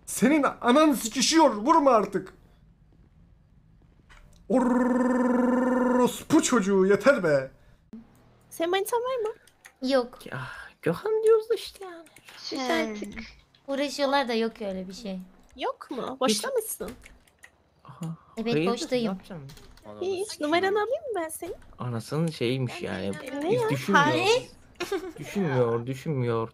Senin anan sikişiyor. Vurma artık. Orospu çocuğu yeter be. Senin manitan var mı? Yok. Ya Gökhan diyoruz da işte yani. Sus artık. Uğraşıyorlar da yok öyle bir şey. Yok mu? Boşta mısın? Aha, Evet, hayırdır, boştayım. ne yapacaksın? Hiç. Numaranı alayım mı ben senin? Anasının şeyiymiş yani. Ne Hiç ya? düşünmüyor. Hayır. Düşünmüyor.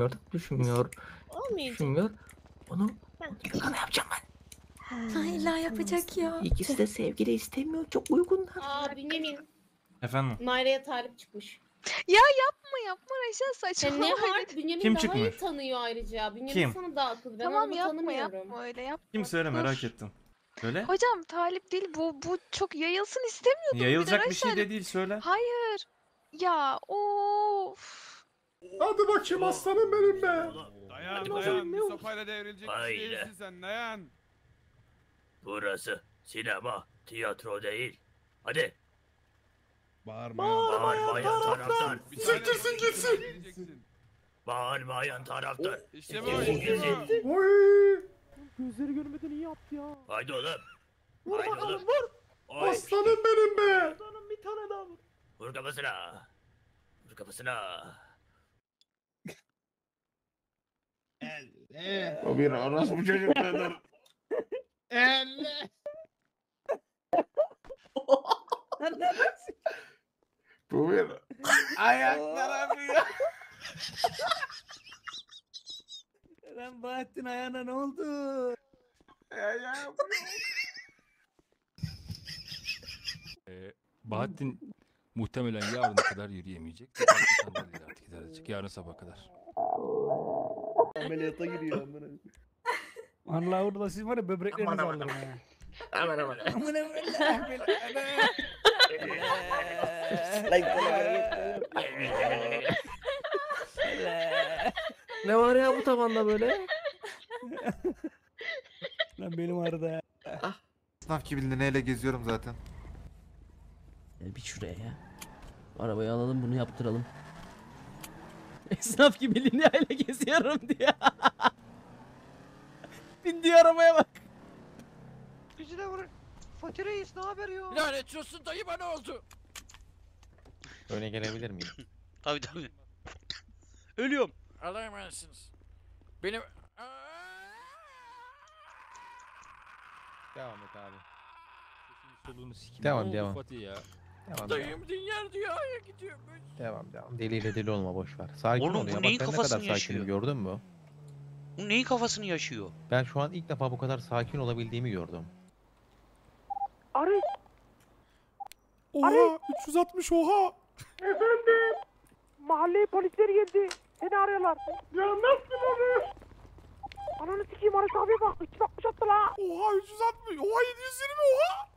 Onu Gökhan'a yapacağım ben. İlla yapacak ya. İkisi de sevgili istemiyor. Çok uygunlar. Aa Bünyamin, Efendim? Nayra'ya talip çıkmış. Yapma Reşat, Sen ne saçmalama. var? Bünyamin Kim daha iyi çıkmış? tanıyor ayrıca. Bünyamin Kim? sana daha akıllı. Ben Tamam onu yapma tanımıyorum. öyle yapma. Kim söyle Dur. merak ettim. Söyle. Hocam talip değil bu çok yayılsın istemiyordum. Yayılacak bir Reşat. şey de değil söyle. Hayır. Ya of. Hadi bakayım aslanım benim be. Dayan bir sopayla devrilecek bir şey Haydi. değilsin sen dayan. Burası sinema, tiyatro değil. Hadi Bağırma. bağırmayan taraftar. Siktirsin gitsin. Bağırmayan taraftar. İşte bu Gitsin işte gitsin. bu. Oy. Gözleri görmeden iyi yaptı ya. Haydi oğlum. Vur Haydi bakalım oğlum. vur. Oy. Aslanım benim be. Aslanım bir tane daha vur. Vur kafasına. Vur kafasına. O bir orospu çocuklardır. Elle. Bu bir ayaklara bir. Lan Bahattin ayağına ne oldu? Bahattin muhtemelen yarına kadar yürüyemeyecek. Tekerlekli sandalyeyle artık idare edecek. Yarın sabah kadar. Ameliyata giriyor amına. Vallahi orada siz var ya böbreklerinizi alırım ha. Aman aman. Aman Ne var ya bu tavanda böyle? Lan benim arada ya. Sınav kibilini neyle geziyorum zaten. Bir şuraya ya. Arabayı alalım bunu yaptıralım. Esnaf gibi lineayla geziyorum diye. Bindiği arabaya bak. Yüzüne vur. Fatih Reis ne haber ya? Lanet olsun dayıma ne oldu? Öne gelebilir miyim? Tabii tabii. Ölüyorum. Allah'a emanetsiniz. Benim... Devam et abi. Soluğunu sikeyim. Devam, Ne oldu devam. Fatih ya? Devam. Dayım dünya dünyaya gidiyormuş. Devam. Deliyle deli olma boş ver. Sakin Oğlum, ol bu ya. Bak neyin ben ne kafasını kadar sakinim yaşıyor? gördün mü? Bu neyin kafasını yaşıyor? Ben şu an ilk defa bu kadar sakin olabildiğimi gördüm. Oha 360 oha. Mahalleye polisler geldi. Seni arıyorlar. Ya nasıl olur? Ananı sikeyim Arif abiye bak. 360 attı la. Oha 360. Oha 720 oha.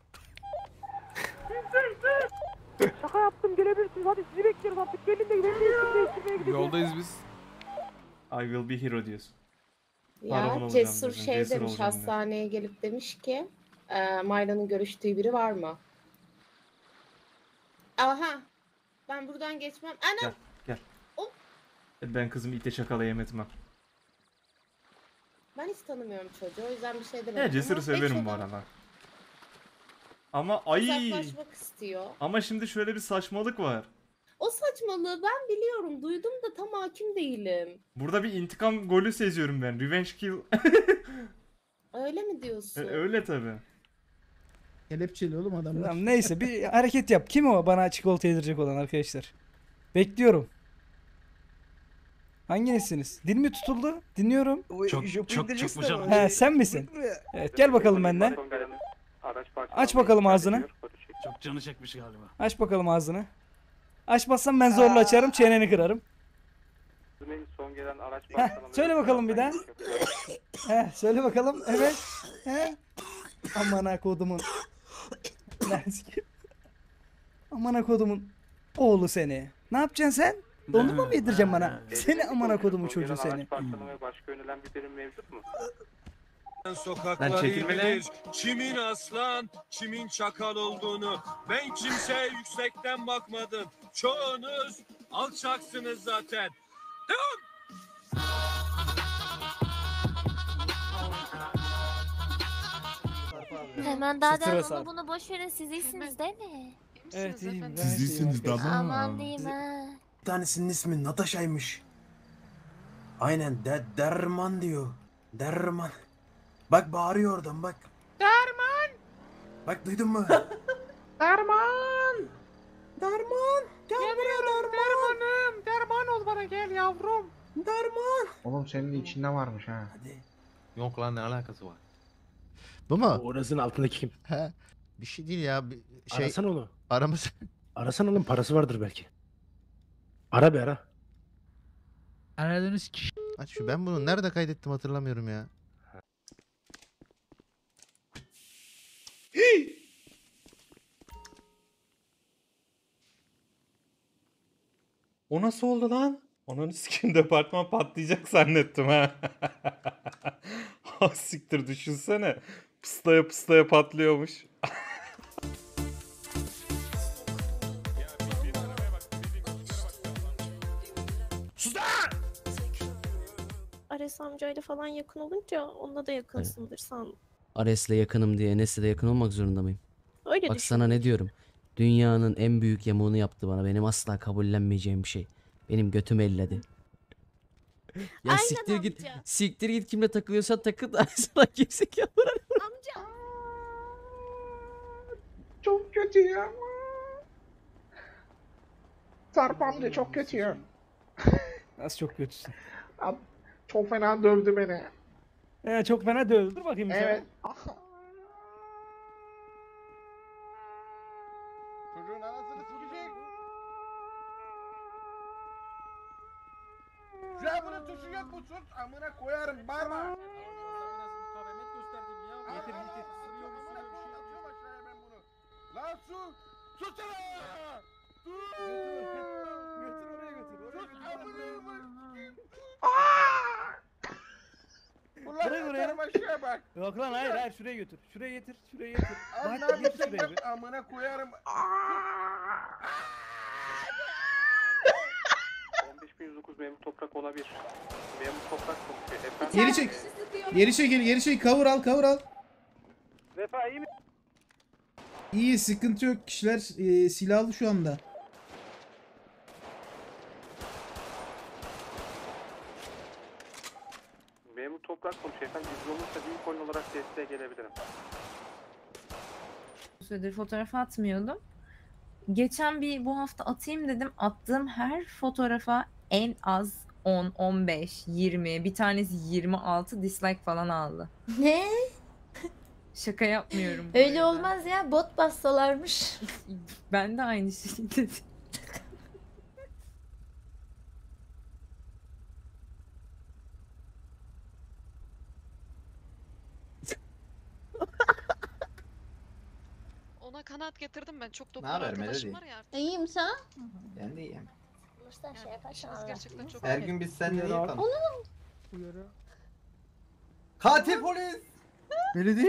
Şaka yaptım gelebilirsiniz. Hadi sizi bekliyoruz artık. Gelin de ben de isim değiştirmeye gideceğim. Yoldayız biz. I will be hero diyorsun. Paravan Ya olacağım Cesur dedim, şey cesur demiş, olacağım dedim. hastaneye gelip demiş ki Mayla'nın görüştüğü biri var mı? Aha. Ben buradan geçmem. Anam. Ben kızımı ite çakalayayım etmem. Ben hiç tanımıyorum çocuğu. O yüzden bir şey demedim. Ya Cesur'u Ama severim bu Beço'dan arada. Ama ay. uzaklaşmak istiyor. Ama şimdi şöyle bir saçmalık var. O saçmalığı ben biliyorum. Duydum da tam hakim değilim. Burada bir intikam golü seziyorum ben. Revenge kill. Öyle mi diyorsun? Öyle tabi. Kelepçeli oğlum adamlar. Tamam, neyse bir hareket yap. Kim o bana çikolata yedirecek olan arkadaşlar? Bekliyorum. Hanginizsiniz? Dil mi tutuldu? Dinliyorum. Çok çıkmış ama. He sen misin? Evet gel bakalım benden. Aç bakalım ağzını. Çok canı çekmiş galiba. Aç bakalım ağzını. Açmazsan ben zorla açarım çeneni kırarım. Heh, söyle bakalım bir daha. Söyle bakalım. Evet. Amına kodumun. Amına kodumun oğlu seni. Ne yapacaksın sen? Dondurma mı yedireceksin bana? Seni amına kodumun çocuğu seni. Sokaklar kimin aslan, kimin çakal olduğunu ben kimseye yüksekten bakmadım. Çoğunuz alçaksınız zaten. Devam! Hemen Stres onu al. bunu boş verin, siz iyisiniz değil mi? Evet iyiyim. Siz iyisiniz Aman diyeyim ha. Bir tanesinin ismi Natasha'ymış. Aynen Derman diyor. Derman. Bak bağırıyor oradan bak. Derman! Bak duydun mu? Derman! Derman. Gel buraya Derman. Dermanım! Derman ol bana gel yavrum. Derman. Oğlum senin içinde varmış ha. Hadi. Yok lan ne alakası var? Bu mu? Orasının altındaki kim? He. Bir şey değil ya. Bir şey Arasana onu. araması. Arasana oğlum, parası vardır belki. Ara bir ara. Aradığınız kişi. Aç şu, ben bunu nerede kaydettim hatırlamıyorum ya. O nasıl oldu lan? Ananı sikim, departman patlayacak zannettim ha. Ha siktir, düşünsene. Pıslaya pıslaya patlıyormuş. Ares amcayla falan yakın olunca onunla da yakınsındır sandım. Ares'le yakınım diye Enes'le de yakın olmak zorunda mıyım? Öyle Bak sana ne diyorum. Dünyanın en büyük yamuğunu yaptı bana. Benim asla kabullenmeyeceğim bir şey. Benim götüm elledi. Ya Aynen siktir git. amca. Siktir git, kimle takılıyorsan takıl da sana kimse yapar. Amca. Çok kötü ya. Sarp amca çok kötü ya. Nasıl çok kötüsün? Çok fena dövdü beni. Çok fena dövdü. Dur bakayım bir Evet. sana. Çocuğun anasını sikecek. Ya bunun tuşu yok mu? Sus amına koyarım bağırma. Getir getir. Amına koyarım, atıyorum aşağıya ben bunu. Lan sus. Sus sana. Sus. Götür oraya götür. Sus amına koyayım. Buraya, Ulan buraya. atarım aşağıya bak. Yok lan hayır şuraya götür. Şuraya getir. Şuraya getir. Abi ne Bak getir yapıyorsun şuraya bir. bak amına koyarım. 15109 memur toprak olabilir. Memur toprak komutuyor. Efendim? Geri çek. Geri çek. Cover al. Vefa iyi mi? İyi, sıkıntı yok. Kişiler silahlı şu anda. Memur toprak konuşuyor efendim. İzin olursa büyük oyun olarak desteğe gelebilirim. Süredir fotoğraf atmıyordum. Geçen bu hafta atayım dedim. Attığım her fotoğrafa en az 10, 15, 20, bir tanesi 26 dislike falan aldı. Ne? Şaka yapmıyorum. bu Öyle arada. olmaz ya, bot bassalarmış. Ben de aynı şeyi dedim. Ona kanat getirdim ben. Çok doktor Naber arkadaşım Melody? var ya artık. İyiyim sen? Ben de iyiyim. İşiniz gerçekten çok Her iyi. gün biz seninle iyi yapalım. Uyarı. Katil polis! Melody?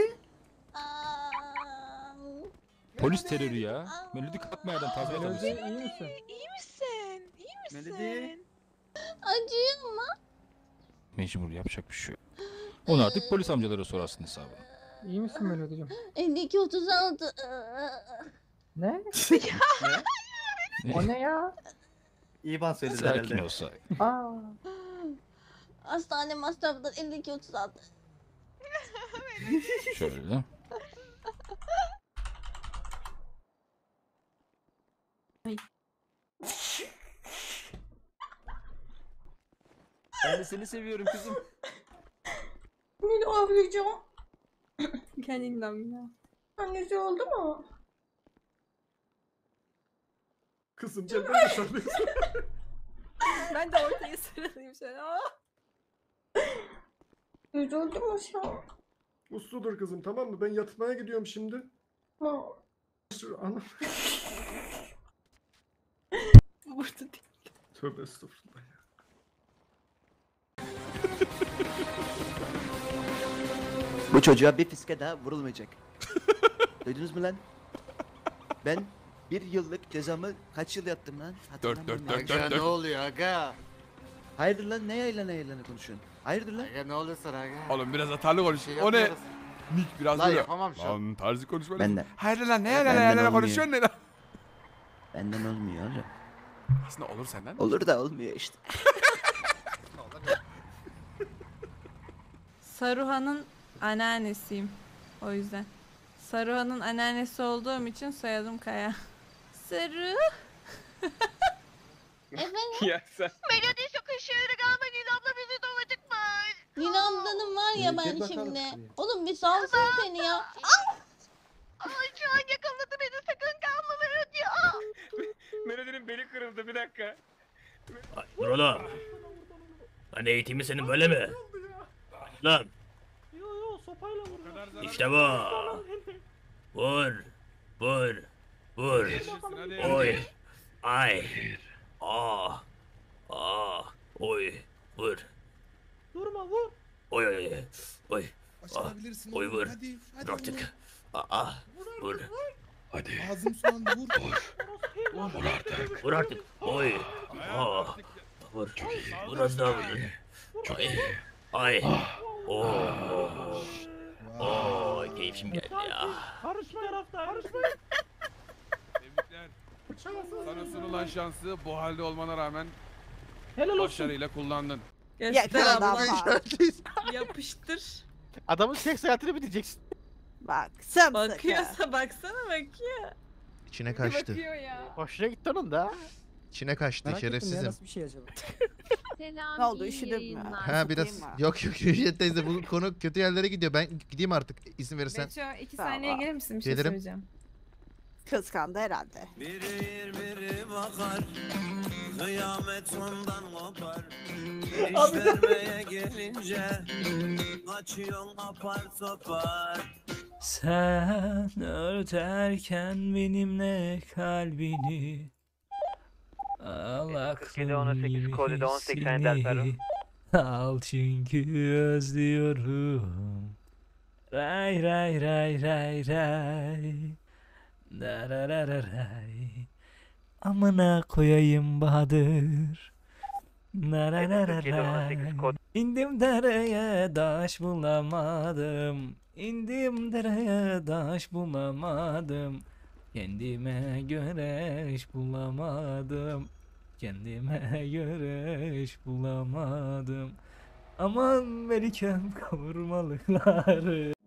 Polis terörü ya. Melodi kalkmayadan tazminat alıyorsun. iyi misin? İyi misin? İyi misin? Melody. Acıyor mu? Mecbur, yapacak bir şey yok. Onu artık polis amcalara sorarsın hesabını. İyi misin Melodi'cim? 52 36. Ne? O ne ya? İban söyledi Sakin olsa. Aa. Hastane masrafları 52 36. Şöyle. Ben de seni seviyorum kızım. Nil ağlayacağım. Kendinden ya. Annesi oldu mu? Kızım gel ben de sarılayım. Ben de ortaya sarılayım şöyle. Üzüldü mü sen? Usludur kızım, tamam mı? Ben yatmaya gidiyorum şimdi. Ana. Burada değil. Tövbe estağfurullah ya. Bu çocuğa bir fiske daha vurulmayacak. Duydunuz mu lan? Ben bir yıllık cezamı kaç yıl yattım lan? Aga ne oluyor aga? Hayırdır lan, ne yaylanı konuşuyorsun? Hayırdır lan? Aga ne oluyor sana aga? Oğlum biraz hatalı konuş. Şey O ne? yapmıyoruz. Nick biraz Lan böyle. yapamam şu an. Lan tarzı konuşma. Ben de. Hayır lan ne Benden yerlere olmuyor. konuşuyorsun ne lan? Benden olmuyor oğlum. Aslında olur senden. Olur da olmuyor işte. Saruhan'ın anneannesiyim. O yüzden. Saruhan'ın anneannesi olduğum için soyadım Kaya. Saru. Efendim? Ya sen. Melodi çok ışığını kalma Nil abla bizi dövecekmiş. Nina ablanın var ya ben şimdi. Oğlum bir salsın seni ya. Ay şu an yakaladı beni sakın kalma Melodi ya. Melody'nin beli kırıldı bir dakika. Dur oğlum. Hani eğitimi senin böyle mi? Lan. Yo sopayla vur. İşte bu. Vur. Vur. Vur. Oy. Ay. Ah. Ah. Oy. Vur. Durma vur. Oy oy oy. Oy. Ah. Başarabilirsin Oy oğlum. vur. Hadi. Hadi Dur artık. Ah. Vur. Hadi. Ağzım soğandı vur. Vur artık. Vur artık. Oy. Ah. Vur. Vur az daha vur. Ay. Ay. Oo. Oo. Keyfim geldi ya. Karışma tarafta. Karışma. Tebrikler. Sana sunulan şansı bu halde olmana rağmen Helal olsun. başarıyla kullandın. Göster abla. Yapıştır. Adamın seks hayatını bitireceksin. Bak sen bakıyorsa baksana bakıyor. İçine Bakıyor ya. Hoşuna gitti onun da. İçine kaçtı şerefsizim. bir şey acaba? Selam. Ne oldu üşüdün mü? Ha biraz yok Rüyet teyze bu konu kötü yerlere gidiyor. Ben gideyim artık izin verirsen. Beço 2 saniye gelir misin? Bir şey Gelirim. söyleyeceğim. Kıskandı herhalde. Biri bakar, kıyamet ondan kopar. İş vermeye gelince, kaçıyorsun apar topar. Sen örterken benimle kalbini al aklım gibi seni al çünkü özlüyorum. Ray ray ray ray ray darararay amına koyayım Bahadır. Narararay İndim dereye taş bulamadım. İndim dereye taş bulamadım. Kendime göre iş bulamadım. Kendime göre iş bulamadım. Aman Melikem kavurmalıkları.